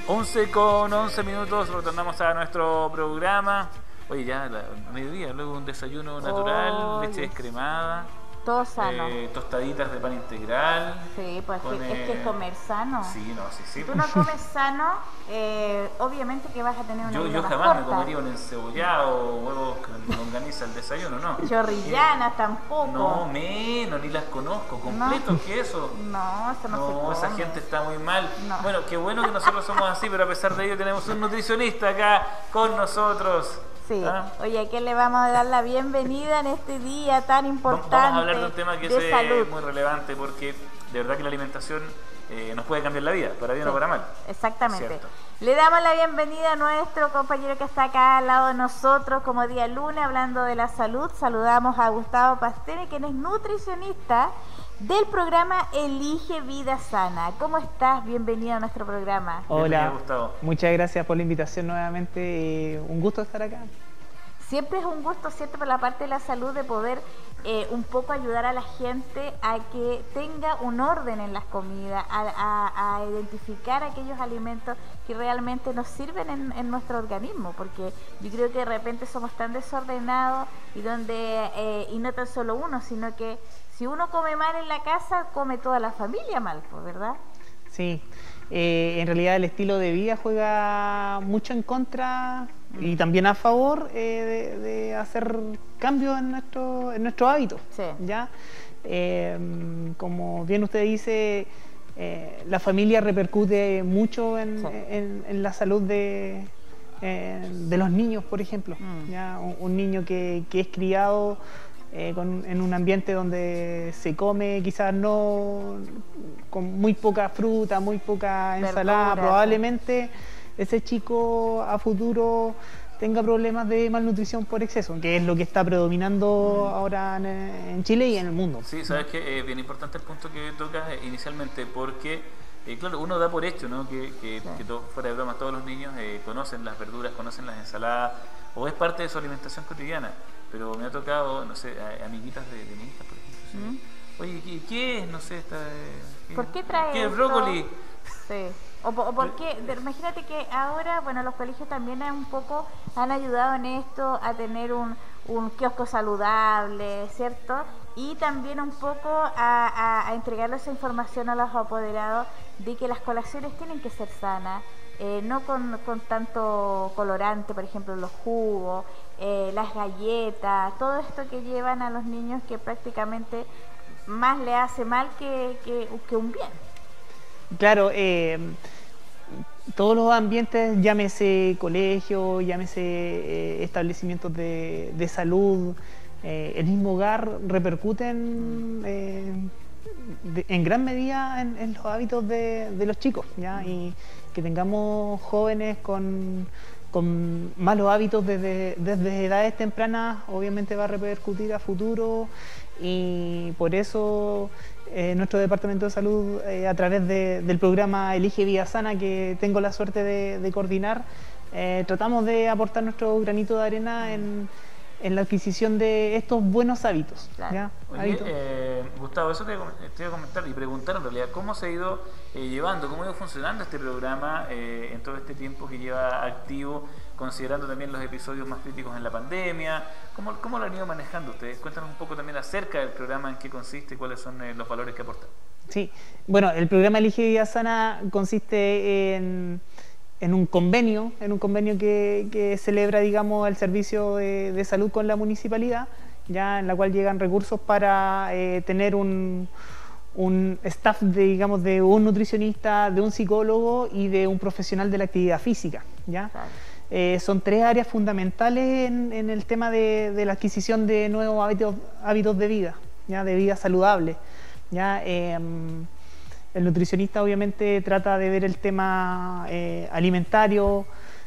11:11, retornamos a nuestro programa. Oye, ya mediodía, luego un desayuno natural, leche descremada, todo sano. Tostaditas de pan integral. Sí, pues es que comer sano. Sí, no, sí. Si tú no comes sano, obviamente que vas a tener una vida Yo más jamás corta. me comería un encebollado o huevos con longaniza al desayuno, ¿no? Chorrillanas tampoco. No, menos, ni las conozco. ¿Completo qué eso? No, eso no se come. Esa gente está muy mal. No. Bueno, qué bueno que nosotros somos así, pero a pesar de ello tenemos un nutricionista acá con nosotros. Sí. Oye, ¿a quién le vamos a dar la bienvenida en este día tan importante? Vamos a hablar de un tema que es salud. muy relevante, porque de verdad que la alimentación nos puede cambiar la vida, para bien o para mal. Exactamente. ¿Cierto? Le damos la bienvenida a nuestro compañero que está acá al lado de nosotros como día lunes hablando de la salud. Saludamos a Gustavo Pastene, quien es nutricionista del programa Elige Vida Sana. ¿Cómo estás? Bienvenido a nuestro programa. Hola, Gustavo. Muchas gracias por la invitación nuevamente. Un gusto estar acá. Siempre es un gusto, ¿cierto?, por la parte de la salud de poder un poco ayudar a la gente a que tenga un orden en las comidas, a identificar aquellos alimentos que realmente nos sirven en nuestro organismo, porque yo creo que de repente somos tan desordenados y no tan solo uno, sino que si uno come mal en la casa, come toda la familia mal, ¿verdad? Sí, en realidad el estilo de vida juega mucho en contra y también a favor de hacer cambios en nuestros hábitos. Sí. ¿Ya? Como bien usted dice, la familia repercute mucho en la salud de los niños, por ejemplo. ¿Ya? Un niño que es criado en un ambiente donde se come quizás no con muy poca fruta, muy poca ensalada, verdura, probablemente ese chico a futuro tenga problemas de malnutrición por exceso, que es lo que está predominando ahora en Chile y en el mundo. Sí, sabes que es bien importante el punto que tocas inicialmente, porque claro, uno da por hecho, ¿no? que fuera de broma, todos los niños conocen las verduras, conocen las ensaladas, o es parte de su alimentación cotidiana. Pero me ha tocado, no sé, amiguitas de mi hija, por ejemplo. ¿Sí? Oye, ¿qué es? No sé, ¿por qué trae ¿qué es esto? brócoli? Sí. O por qué, imagínate que ahora, bueno, los colegios también un poco han ayudado en esto a tener un kiosco saludable, ¿cierto? Y también un poco a entregarle esa información a los apoderados de que las colaciones tienen que ser sanas, no con tanto colorante, por ejemplo, los jugos, las galletas, todo esto que llevan a los niños que prácticamente más le hace mal que un bien. Claro, todos los ambientes, llámese colegio, llámese establecimientos de salud, el mismo hogar, repercuten en gran medida en los hábitos de los chicos, ¿ya? Y que tengamos jóvenes con malos hábitos desde edades tempranas, obviamente va a repercutir a futuro, y por eso nuestro Departamento de Salud, a través del programa Elige Vida Sana, que tengo la suerte de coordinar, tratamos de aportar nuestro granito de arena en la adquisición de estos buenos hábitos. Claro. ¿Ya? Oye, Gustavo, eso te iba a comentar y preguntar en realidad, ¿cómo se ha ido llevando, cómo ha ido funcionando este programa en todo este tiempo que lleva activo, considerando también los episodios más críticos en la pandemia? ¿Cómo lo han ido manejando ustedes? Cuéntanos un poco también acerca del programa, en qué consiste y cuáles son los valores que aporta. Sí, bueno, el programa Elige Vida Sana consiste en un convenio que celebra, digamos, el servicio de salud con la municipalidad, ya en la cual llegan recursos para tener un staff digamos, de un nutricionista, de un psicólogo y de un profesional de la actividad física, ¿ya? Claro. Son tres áreas fundamentales en el tema de la adquisición de nuevos hábitos de vida, ¿ya? De vida saludable, ¿ya? El nutricionista obviamente trata de ver el tema alimentario,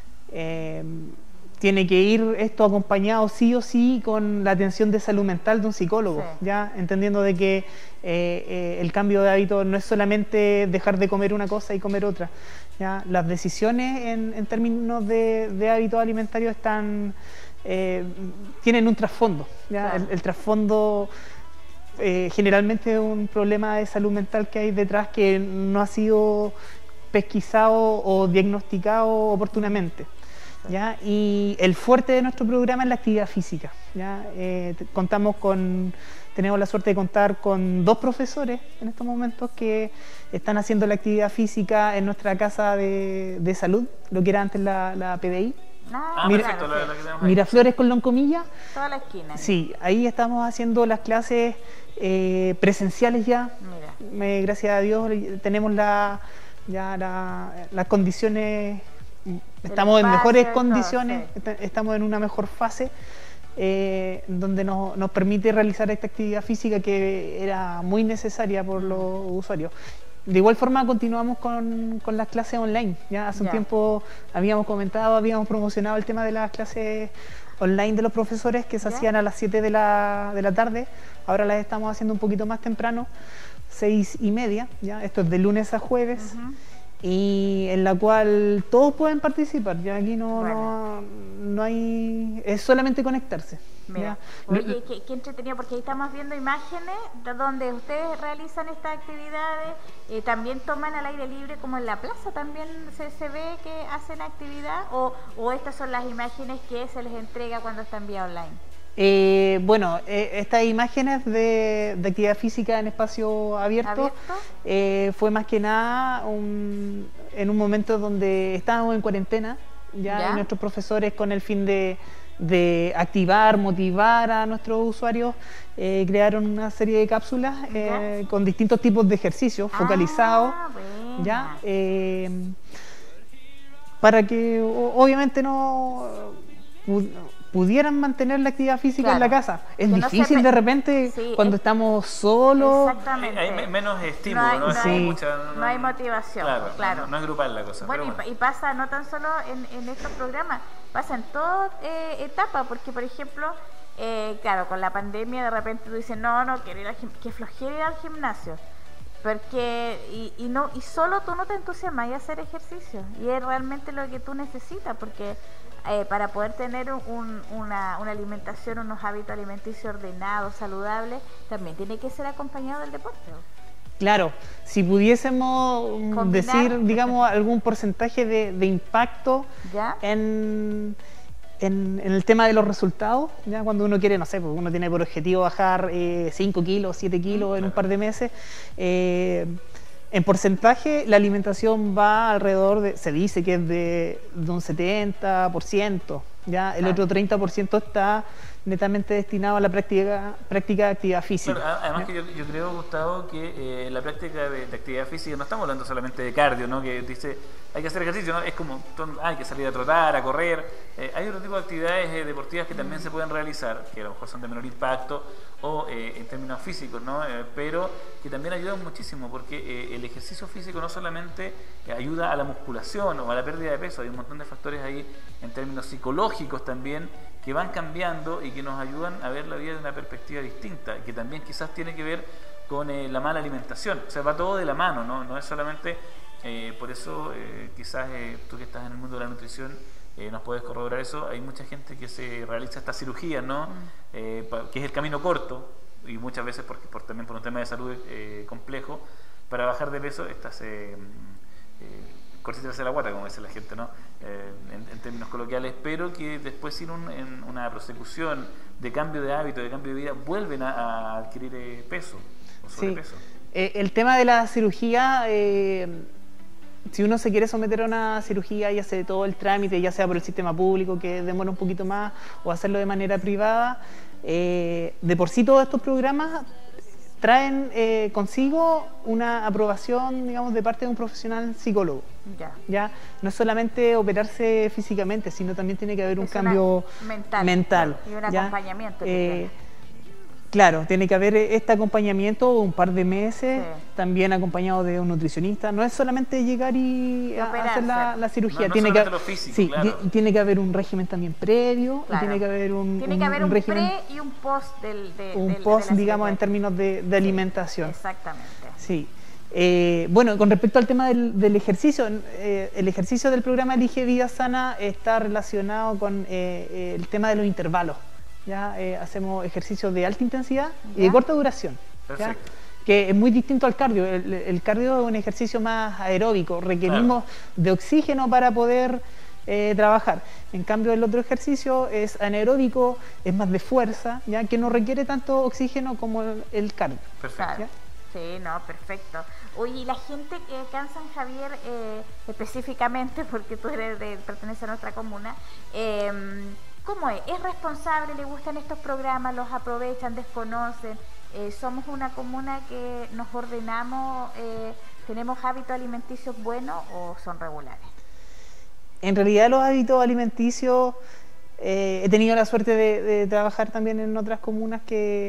tiene que ir esto acompañado sí o sí con la atención de salud mental de un psicólogo, Sí. ¿ya? Entendiendo de que el cambio de hábito no es solamente dejar de comer una cosa y comer otra, ¿ya? Las decisiones en términos de hábitos alimentarios tienen un trasfondo, ¿ya? Claro. El trasfondo generalmente es un problema de salud mental que hay detrás que no ha sido pesquisado o diagnosticado oportunamente. ¿Ya? Y el fuerte de nuestro programa es la actividad física. ¿Ya? Tenemos la suerte de contar con 2 profesores en estos momentos que están haciendo la actividad física en nuestra casa de salud, lo que era antes la PDI. Perfecto, la que tenemos ahí. Miraflores con Loncomilla. Toda la esquina. Sí, ahí estamos haciendo las clases presenciales ya. Mira. Gracias a Dios tenemos las condiciones, estamos en mejores condiciones, estamos en una mejor fase. Donde nos permite realizar esta actividad física que era muy necesaria por los usuarios. De igual forma continuamos con las clases online. Ya hace un tiempo habíamos promocionado el tema de las clases online de los profesores que se hacían a las 7 de la tarde. Ahora las estamos haciendo un poquito más temprano, 6:30. ¿Ya? Esto es de lunes a jueves. Y en la cual todos pueden participar, ya aquí no hay, es solamente conectarse. Mira, oye, qué entretenido, porque ahí estamos viendo imágenes de donde ustedes realizan estas actividades, también toman al aire libre, como en la plaza también se ve que hacen actividad, o estas son las imágenes que se les entrega cuando están vía online. Estas imágenes de actividad física en espacio abierto fue más que nada en un momento donde estábamos en cuarentena, ¿ya? Y nuestros profesores, con el fin de activar, motivar a nuestros usuarios, crearon una serie de cápsulas con distintos tipos de ejercicios focalizados, ¿ya? Para que obviamente pudieran mantener la actividad física en la casa. Es difícil de repente cuando estamos solos. Exactamente. Hay menos estímulo, no hay motivación. Claro. No es grupal la cosa. Bueno, y pasa no tan solo en estos programas, pasa en toda etapa, porque por ejemplo, claro, con la pandemia de repente tú dices, no quiero ir que flojera ir al gimnasio. Porque y solo tú no te entusiasmas a hacer ejercicio, y es realmente lo que tú necesitas, porque para poder tener una alimentación, unos hábitos alimenticios ordenados, saludables, también tiene que ser acompañado del deporte. Claro, si pudiésemos decir, digamos, algún porcentaje de impacto en el tema de los resultados, ya cuando uno quiere, no sé, porque uno tiene por objetivo bajar 5 kilos, 7 kilos en un par de meses, en porcentaje la alimentación va alrededor se dice que es de un 70%, ya el otro 30% está netamente destinado a la práctica de actividad física. Claro, además que yo creo, Gustavo, que la práctica de actividad física, no estamos hablando solamente de cardio, ¿no? Que dice hay que hacer ejercicio, ¿no? Es como hay que salir a trotar, a correr. Hay otro tipo de actividades deportivas que también se pueden realizar, que a lo mejor son de menor impacto o en términos físicos, ¿no? Pero que también ayudan muchísimo, porque el ejercicio físico no solamente ayuda a la musculación o a la pérdida de peso, hay un montón de factores ahí en términos psicológicos también que van cambiando y que nos ayudan a ver la vida de una perspectiva distinta, que también quizás tiene que ver con la mala alimentación. O sea, va todo de la mano, no es solamente por eso quizás tú que estás en el mundo de la nutrición nos puedes corroborar eso. Hay mucha gente que se realiza esta cirugía, ¿no? Que es el camino corto, y muchas veces también por un tema de salud complejo, para bajar de peso estas cortitas de la guata, como dice la gente, ¿no? En términos coloquiales, pero que después sin una prosecución de cambio de hábito, de cambio de vida, vuelven a adquirir peso o sobrepeso. El tema de la cirugía, si uno se quiere someter a una cirugía y hace todo el trámite, ya sea por el sistema público, que demora un poquito más, o hacerlo de manera privada, de por sí todos estos programas traen consigo una aprobación, digamos, de parte de un profesional psicólogo. Ya no es solamente operarse físicamente, sino también tiene que haber un cambio mental y un acompañamiento. Claro, tiene que haber este acompañamiento un par de meses, también acompañado de un nutricionista. No es solamente llegar y hacer la cirugía. Tiene que haber un régimen también previo, y tiene que haber un régimen pre y un post digamos, en términos de alimentación. Exactamente. Sí. Bueno, con respecto al tema del ejercicio, el ejercicio del programa Elige Vida Sana está relacionado con el tema de los intervalos. ¿Ya? Hacemos ejercicios de alta intensidad y de corta duración. Perfecto. que es muy distinto al cardio. El cardio es un ejercicio más aeróbico, requerimos de oxígeno para poder trabajar. En cambio, el otro ejercicio es anaeróbico, es más de fuerza, ya que no requiere tanto oxígeno como el cardio. Perfecto. Claro. Sí, no, perfecto. Oye, y la gente que acá en San Javier, específicamente, porque tú perteneces a nuestra comuna, ¿cómo es? ¿Es responsable? ¿Le gustan estos programas? ¿Los aprovechan? ¿Desconocen? ¿Somos una comuna que nos ordenamos? ¿Tenemos hábitos alimenticios buenos o son regulares? En realidad los hábitos alimenticios, he tenido la suerte de trabajar también en otras comunas que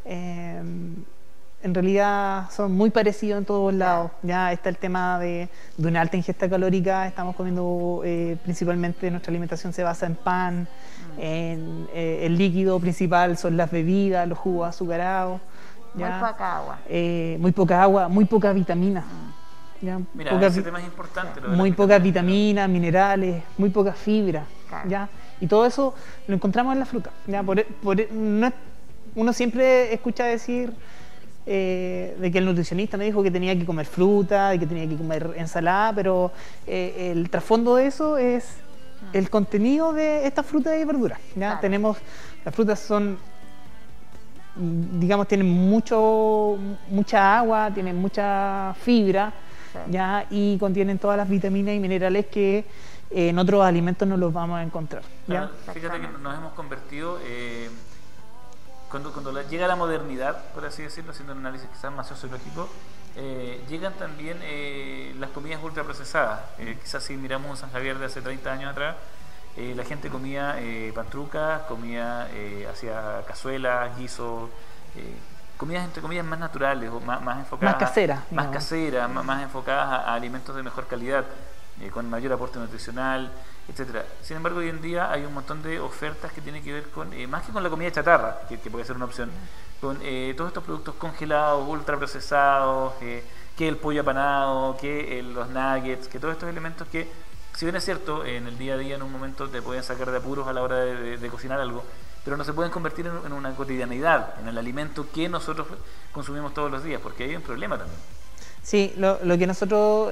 en realidad son muy parecidos en todos lados. Ya está el tema de una alta ingesta calórica, estamos comiendo principalmente, nuestra alimentación se basa en pan, el líquido principal son las bebidas, los jugos azucarados. ¿Ya? Muy poca agua. Muy poca agua, muy poca vitamina. ¿Ya? Mira, ese tema es importante. Muy pocas vitaminas, minerales, muy poca fibra. Claro. ¿Ya? Y todo eso lo encontramos en la fruta. ¿Ya? Uno siempre escucha decir de que el nutricionista me dijo que tenía que comer fruta, de que tenía que comer ensalada, pero el trasfondo de eso es el contenido de estas frutas y verduras. ¿Ya? Claro. Las frutas son, digamos, tienen mucha agua, tienen mucha fibra, ¿ya? Y contienen todas las vitaminas y minerales que en otros alimentos no los vamos a encontrar. ¿Ya? Fíjate que nos hemos convertido, cuando llega la modernidad, por así decirlo, haciendo un análisis quizás más sociológico, llegan también las comidas ultraprocesadas. Quizás si miramos un San Javier de hace 30 años atrás, la gente comía pantrucas, hacía cazuelas, guisos, comidas entre comillas más naturales o más enfocadas, más caseras, más enfocadas a alimentos de mejor calidad, con mayor aporte nutricional, etcétera. Sin embargo, hoy en día hay un montón de ofertas que tienen que ver con, más que con la comida chatarra, que puede ser una opción, con todos estos productos congelados, ultraprocesados, que el pollo apanado, que los nuggets, que todos estos elementos que, si bien es cierto, en el día a día en un momento te pueden sacar de apuros a la hora de cocinar algo, pero no se pueden convertir en una cotidianidad, en el alimento que nosotros consumimos todos los días, porque hay un problema también. Sí, lo que nosotros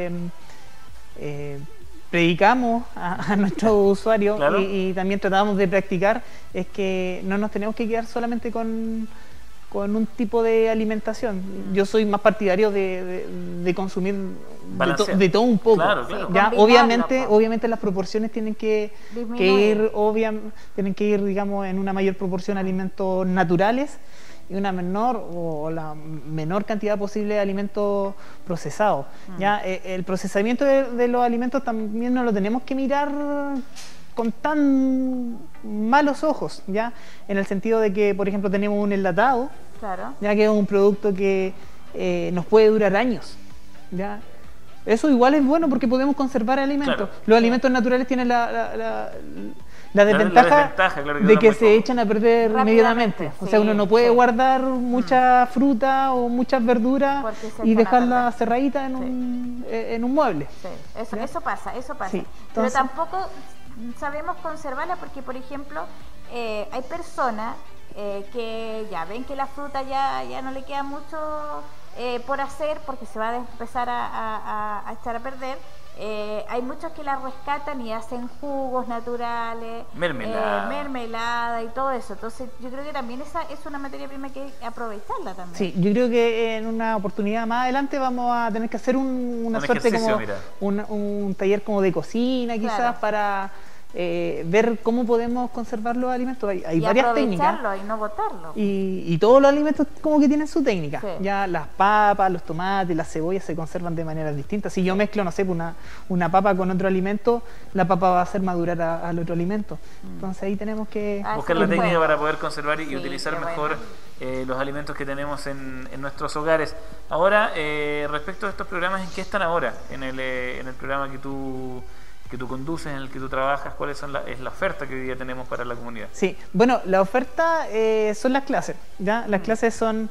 predicamos a nuestros usuarios, claro, y también tratamos de practicar, es que no nos tenemos que quedar solamente con un tipo de alimentación. Yo soy más partidario de consumir de todo un poco. Claro, claro. Ya, obviamente las proporciones tienen que ir, digamos, en una mayor proporción a alimentos naturales y una menor o la menor cantidad posible de alimentos procesados. Ya, el procesamiento de los alimentos también no lo tenemos que mirar con tan malos ojos, ya, en el sentido de que, por ejemplo, tenemos un enlatado, claro, ya, que es un producto que nos puede durar años, ya. Eso igual es bueno porque podemos conservar alimentos. Claro. Los alimentos naturales tienen la desventaja, claro, de que se echan a perder inmediatamente. O sea, uno no puede guardar mucha fruta o muchas verduras y dejarla cerradita en un mueble. Sí. Eso pasa. Sí. Pero tampoco sabemos conservarla porque, por ejemplo, hay personas que ya ven que la fruta ya no le queda mucho por hacer porque se va a empezar a echar a perder. Hay muchos que la rescatan y hacen jugos naturales, mermelada y todo eso. Entonces yo creo que también esa es una materia prima que hay que aprovecharla también. Sí, yo creo que en una oportunidad más adelante vamos a tener que hacer una suerte como un taller como de cocina quizás, claro, para ver cómo podemos conservar los alimentos. Hay varias técnicas. Y no botarlo. Y todos los alimentos como que tienen su técnica. Sí. Ya las papas, los tomates, las cebollas se conservan de maneras distintas. Si yo mezclo, no sé, una papa con otro alimento, la papa va a hacer madurar al otro alimento. Entonces ahí tenemos que buscar la técnica para poder conservar y utilizar mejor los alimentos que tenemos en nuestros hogares. Ahora, respecto a estos programas, ¿en qué están ahora? En el programa que tú conduces, en el que tú trabajas, ¿cuál es la oferta que hoy día tenemos para la comunidad? Sí, bueno, la oferta son las clases, ¿ya? Las clases son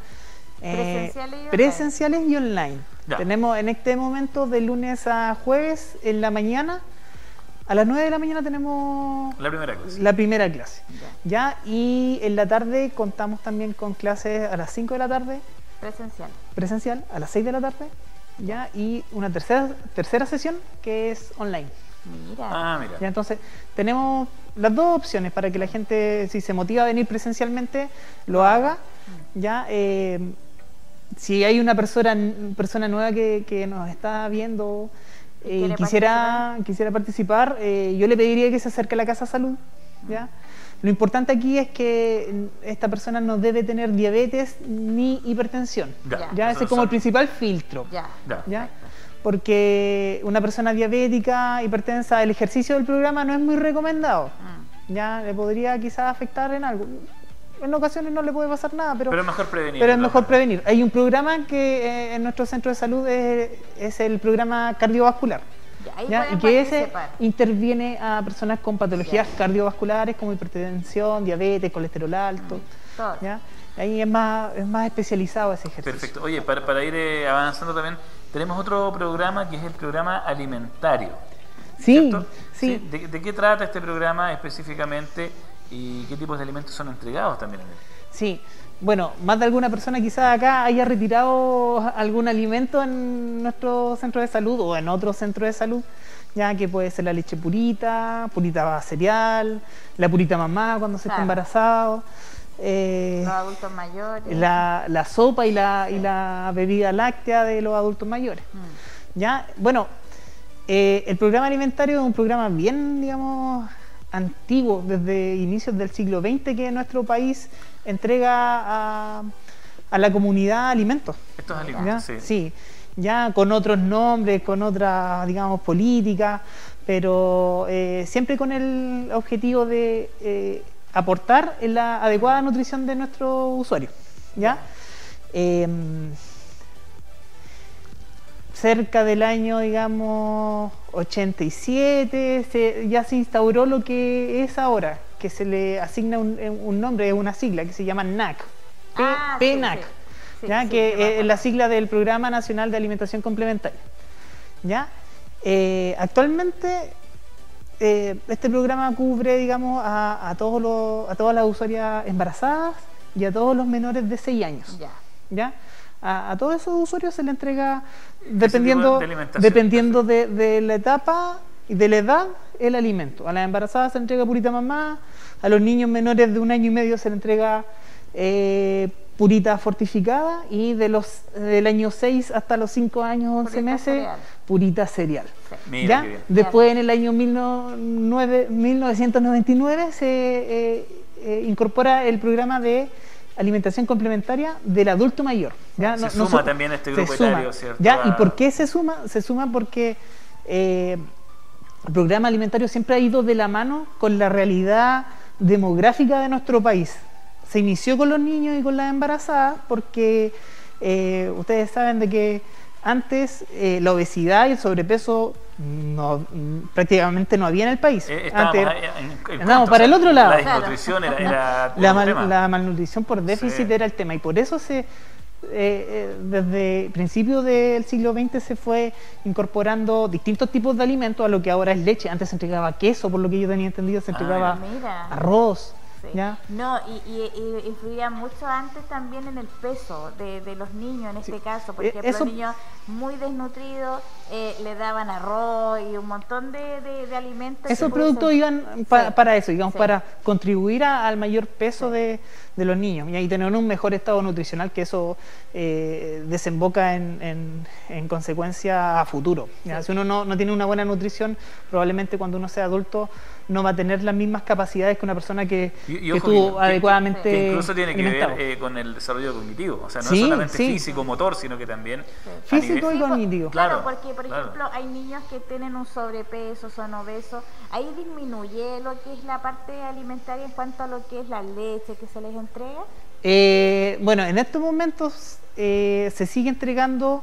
presenciales y online. Ya. Tenemos en este momento de lunes a jueves en la mañana, a las 9 de la mañana tenemos la primera clase. ¿Ya? Y en la tarde contamos también con clases a las 5 de la tarde presencial a las 6 de la tarde, ¿ya? Y una tercera sesión que es online. Mira. Mira. ¿Ya? Entonces, tenemos las dos opciones para que la gente, si se motiva a venir presencialmente, lo haga. ¿Ya? Si hay una persona nueva que nos está viendo y quisiera participar, yo le pediría que se acerque a la Casa Salud. ¿Ya? Lo importante aquí es que esta persona no debe tener diabetes ni hipertensión. Ya ese es como el principal filtro. ¿Ya? Porque una persona diabética, hipertensa, el ejercicio del programa no es muy recomendado. Ya le podría quizás afectar en algo. En ocasiones no le puede pasar nada, pero es mejor prevenir. Pero es mejor prevenir. Hay un programa que en nuestro centro de salud es el programa cardiovascular. ¿Ya? Y que ese interviene a personas con patologías cardiovasculares como hipertensión, diabetes, colesterol alto. ¿Ya? Ahí es más especializado ese ejercicio. Perfecto. Oye, para ir avanzando también, tenemos otro programa que es el programa alimentario. Sí, ¿cierto? sí. ¿De qué trata este programa específicamente y qué tipos de alimentos son entregados también en él? Sí. Bueno, más de alguna persona quizás acá haya retirado algún alimento en nuestro centro de salud o en otro centro de salud, ya que puede ser la leche purita cereal, la purita mamá cuando se está embarazado, los adultos mayores, la sopa y la bebida láctea de los adultos mayores. Ya, bueno, el programa alimentario es un programa bien, digamos, antiguo, desde inicios del siglo XX, que nuestro país entrega a la comunidad alimentos. Estos alimentos, ¿Ya? Sí, ya con otros nombres, con otras, digamos, políticas, pero siempre con el objetivo de aportar en la adecuada nutrición de nuestro usuario. ¿Ya? Cerca del año, digamos, 87, ya se instauró lo que es ahora, que se le asigna un nombre, una sigla que se llama NAC, PNAC, ¿ya? Que es la sigla del Programa Nacional de Alimentación Complementaria. ¿Ya? Actualmente este programa cubre, digamos, a todas las usuarias embarazadas y a todos los menores de 6 años. ¿Ya? A todos esos usuarios se le entrega, dependiendo de la etapa y de la edad, el alimento. A las embarazadas se le entrega purita mamá, a los niños menores de 1 año y medio se le entrega purita fortificada, y del año 6 hasta los 5 años, 11 meses, cereal. Purita cereal. Mira, ¿Ya? Después, en el año 1999 se incorpora el programa de alimentación complementaria del adulto mayor. ¿Ya? Se suma también este grupo etario, ¿cierto? ¿Ya? ¿Y por qué se suma? Se suma porque el programa alimentario siempre ha ido de la mano con la realidad demográfica de nuestro país. Se inició con los niños y con las embarazadas porque ustedes saben de que antes la obesidad y el sobrepeso prácticamente no había en el país. Andábamos para el otro lado. La desnutrición era la malnutrición por déficit era el tema, y por eso desde principios del siglo XX se fue incorporando distintos tipos de alimentos a lo que ahora es leche. Antes se entregaba queso, por lo que yo tenía entendido, se entregaba arroz. ¿Ya? No, y influía mucho antes también en el peso de los niños, en este caso, porque los niños muy desnutridos le daban arroz y un montón de alimentos. Esos productos iban para eso, digamos, para contribuir al mayor peso de los niños y tener un mejor estado nutricional, que eso desemboca en consecuencia a futuro. ¿Ya? Si uno no tiene una buena nutrición, probablemente cuando uno sea adulto no va a tener las mismas capacidades que una persona que estuvo adecuadamente que incluso tiene que ver con el desarrollo cognitivo, o sea, no es solamente físico, motor, sino que también físico y cognitivo. Claro, porque por ejemplo hay niños que tienen un sobrepeso, son obesos, ahí disminuye lo que es la parte alimentaria en cuanto a lo que es la leche que se les entrega. Bueno, en estos momentos se sigue entregando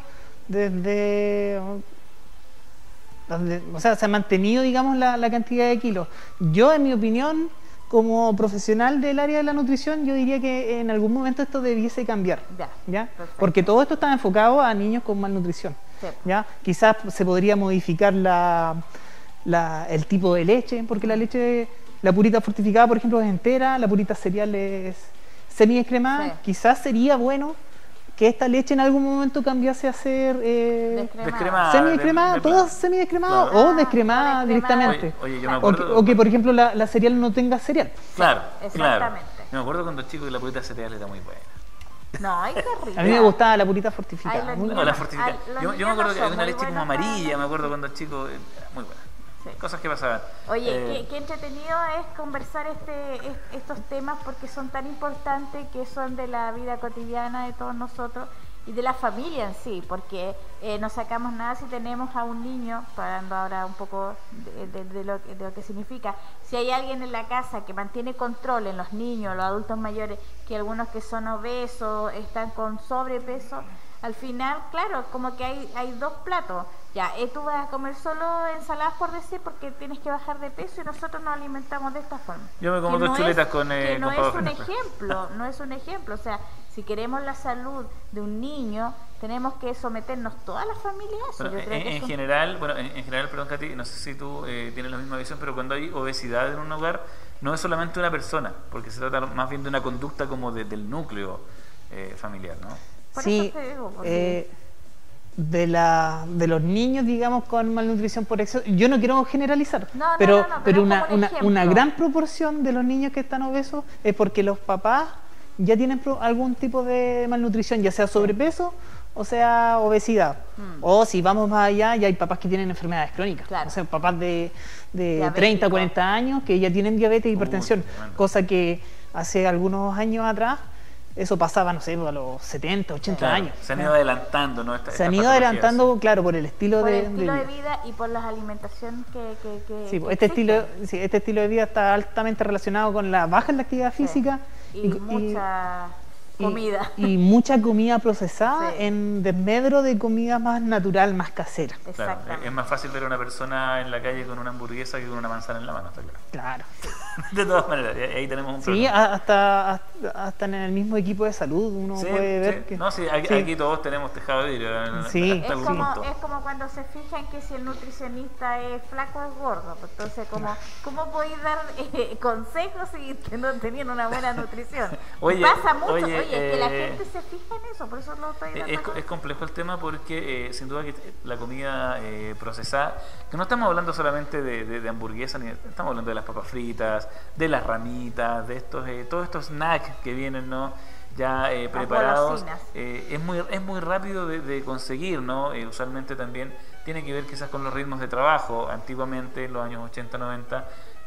o sea, se ha mantenido, digamos, la cantidad de kilos. Yo, en mi opinión, como profesional del área de la nutrición, yo diría que en algún momento esto debiese cambiar. ¿Ya? Porque todo esto está enfocado a niños con malnutrición. ¿Ya? Quizás se podría modificar el tipo de leche, porque la purita fortificada, por ejemplo, es entera, la purita cereal es semi-descremada. Quizás sería bueno que esta leche en algún momento cambiase a ser Descremada. semidescremada, toda semidescremada Claro. o descremada directamente. Oye, yo me acuerdo. O que, por ejemplo, la cereal no tenga cereal. Claro, claro. Exactamente. Yo me acuerdo cuando chico que la purita cereal era muy buena. No, hay que rica. A mí me gustaba la purita fortificada. Ay, los muy niños No, buena. la fortificada. los Yo me niños acuerdo no que son había una muy leche como buenos para amarilla, la me acuerdo leche. cuando chico, era muy buena. Sí. Cosas que pasaban. Oye, qué entretenido es conversar estos temas porque son tan importantes, que son de la vida cotidiana de todos nosotros y de la familia en sí, porque no sacamos nada si tenemos a un niño, hablando ahora un poco de lo que significa, si hay alguien en la casa que mantiene control en los niños, los adultos mayores, que algunos que son obesos, están con sobrepeso, al final, claro, como que hay dos platos. Ya, tú vas a comer solo ensaladas, por decir, porque tienes que bajar de peso, y nosotros nos alimentamos de esta forma. Yo me como Que dos chuletas con que no papas es un fritas. ejemplo, no es un ejemplo. O sea, si queremos la salud de un niño, tenemos que someternos toda la familia a eso. Bueno, Yo creo que en es general, bueno, en general, perdón, Katy, no sé si tú tienes la misma visión, pero cuando hay obesidad en un hogar, no es solamente una persona, porque se trata más bien de una conducta como del núcleo familiar, ¿no? Por Sí, eso te digo, porque- de los niños, digamos, con malnutrición por exceso, yo no quiero generalizar, No, pero pero una, como un ejemplo. una gran proporción de los niños que están obesos es porque los papás ya tienen algún tipo de malnutrición, ya sea sobrepeso o sea obesidad. O si vamos más allá, ya hay papás que tienen enfermedades crónicas, Claro. o sea, papás de Diabético. 30, 40 años que ya tienen diabetes e hipertensión, tremendo. cosa que hace algunos años atrás eso pasaba, no sé, a los 70, 80 Claro, años. se han ido adelantando, ¿no? Se han ido adelantando, claro, por el estilo por de el estilo de vida. vida y por la alimentación que Sí, que este existe. este estilo de vida está altamente relacionado con la baja en la actividad física Y mucha comida. y mucha comida procesada Sí. en desmedro de comida más natural, más casera. Claro, Exactamente. es más fácil ver a una persona en la calle con una hamburguesa que con una manzana en la mano, está claro. Claro. De todas maneras, ahí tenemos un Sí, problema. hasta en el mismo equipo de salud uno Sí, puede ver sí. que... No, sí, aquí, sí. aquí todos tenemos tejado de vidrio. Sí. hasta Es algún como, punto. es como cuando se fijan que si el nutricionista es flaco o es gordo. Pues entonces, ¿cómo podéis dar consejos si que no tenían una buena nutrición? Oye, Pasa mucho, oye, es que la gente se fija en eso, por eso lo estoy dando. Es complejo el tema porque sin duda que la comida procesada, que no estamos hablando solamente de hamburguesas, ni estamos hablando de las papas fritas, de las ramitas, de todos estos snacks que vienen, ¿no? Ya preparados, golosinas. es muy rápido de conseguir, ¿no? Usualmente también tiene que ver quizás con los ritmos de trabajo. Antiguamente, en los años 80, 90,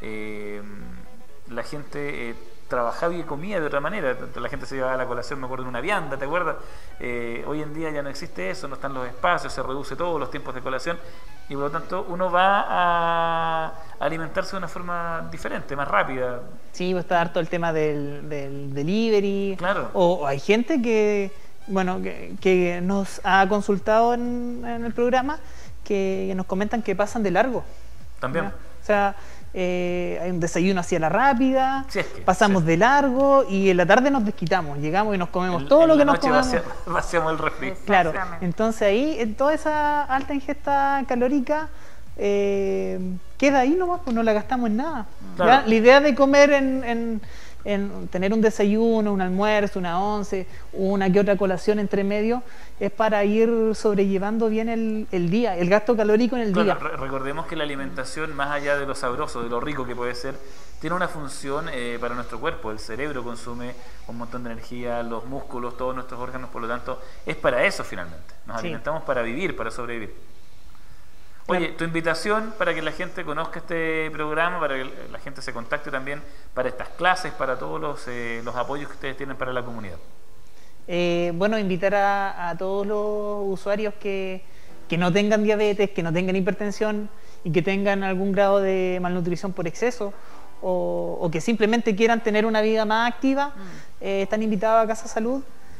la gente trabajaba y comía de otra manera. La gente se llevaba a la colación, me acuerdo, en una vianda, ¿te acuerdas? Hoy en día ya no existe eso, no están los espacios, se reduce todo, los tiempos de colación, y por lo tanto uno va a alimentarse de una forma diferente, más rápida. Sí, pues está harto el tema del delivery. Claro. O hay gente que, bueno, que nos ha consultado en el programa que nos comentan que pasan de largo. También. ¿Ya? O sea, hay un desayuno hacia la rápida, Si es que, pasamos sí. de largo y en la tarde nos desquitamos, llegamos y nos comemos todo lo que nos comemos. Vaciamos el refri. Claro, Exactamente. entonces ahí en toda esa alta ingesta calórica queda ahí nomás, pues no la gastamos en nada. Claro. ¿Ya? La idea de comer en tener un desayuno, un almuerzo, una once, una que otra colación entre medio, es para ir sobrellevando bien el día, el gasto calórico en el Claro, día. recordemos que la alimentación, más allá de lo sabroso, de lo rico que puede ser, tiene una función para nuestro cuerpo. El cerebro consume un montón de energía, los músculos, todos nuestros órganos, por lo tanto, es para eso finalmente. Nos Sí. alimentamos para vivir, para sobrevivir. Oye, Claro. tu invitación para que la gente conozca este programa, para que la gente se contacte también para estas clases, para todos los apoyos que ustedes tienen para la comunidad. Bueno, invitar a todos los usuarios que no tengan diabetes, que no tengan hipertensión y que tengan algún grado de malnutrición por exceso o que simplemente quieran tener una vida más activa, están invitados a Casa Salud.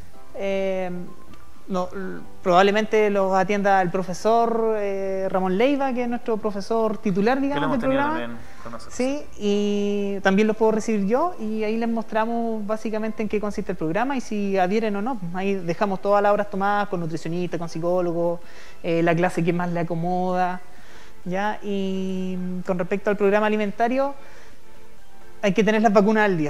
Probablemente los atienda el profesor Ramón Leiva, que es nuestro profesor titular, Que lo digamos, hemos del tenido programa. también con nosotros. Sí, y también los puedo recibir yo y ahí les mostramos básicamente en qué consiste el programa y si adhieren o no. Ahí dejamos todas las horas tomadas con nutricionista, con psicólogo, la clase que más le acomoda, ¿ya? Y con respecto al programa alimentario, hay que tener las vacunas al día.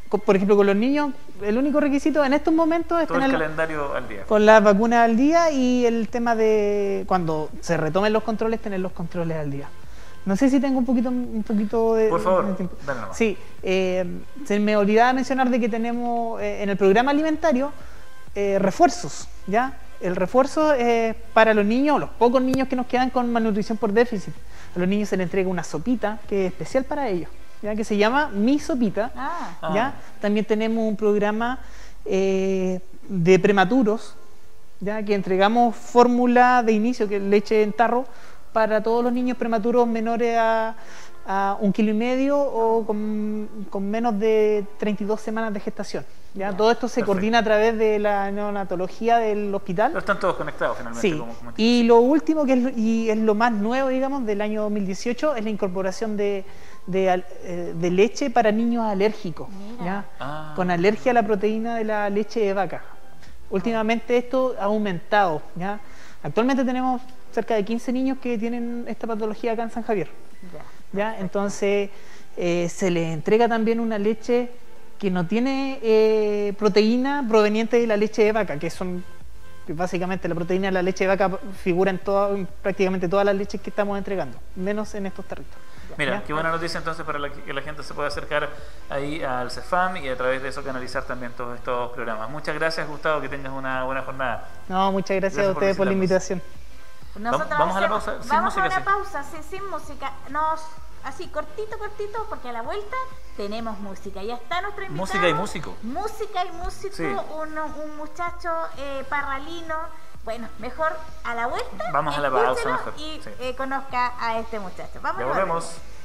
por ejemplo, con los niños, el único requisito en estos momentos es Todo el tener calendario al día. con las vacunas al día y el tema de cuando se retomen los controles, tener los controles al día. No sé si tengo un poquito de... Por favor, de tiempo. dale nomás. Sí, se me olvidaba mencionar de que tenemos en el programa alimentario refuerzos, ¿ya? El refuerzo es para los niños, los pocos niños que nos quedan con malnutrición por déficit. A los niños se les entrega una sopita que es especial para ellos, ¿ya? Que se llama Mi Sopita. ¿Ya? También tenemos un programa de prematuros, ¿ya? Que entregamos fórmula de inicio, que es leche en tarro, para todos los niños prematuros menores a 1,5 kg o con menos de 32 semanas de gestación. ¿Ya? Todo esto se coordina a través de la neonatología del hospital. Pero están todos conectados finalmente. Sí. Y lo último, que es lo más nuevo, digamos, del año 2018, es la incorporación de leche para niños alérgicos, ¿ya? Con alergia a la proteína de la leche de vaca. Últimamente esto ha aumentado, ¿ya? Actualmente tenemos cerca de 15 niños que tienen esta patología acá en San Javier, ¿ya? Entonces se les entrega también una leche que no tiene proteína proveniente de la leche de vaca, que básicamente la proteína de la leche de vaca figura en prácticamente todas las leches que estamos entregando, menos en estos territorios. Mira, ¿Ya? qué buena noticia entonces para que la gente se pueda acercar ahí al CEFAM y a través de eso canalizar también todos estos programas. Muchas gracias, Gustavo, que tengas una buena jornada. No, muchas gracias a ustedes por la invitación. Nosotros vamos a la pausa, sin vamos música, a una sí. pausa, sí, sin música. Así cortito, porque a la vuelta tenemos música. Ya está nuestro invitado. Música y músico. Música y músico, Sí. un muchacho parralino. Bueno, mejor a la vuelta. Vamos a la pausa escúchelo mejor, y sí. conozca a este muchacho. Vamos Ya a volvemos.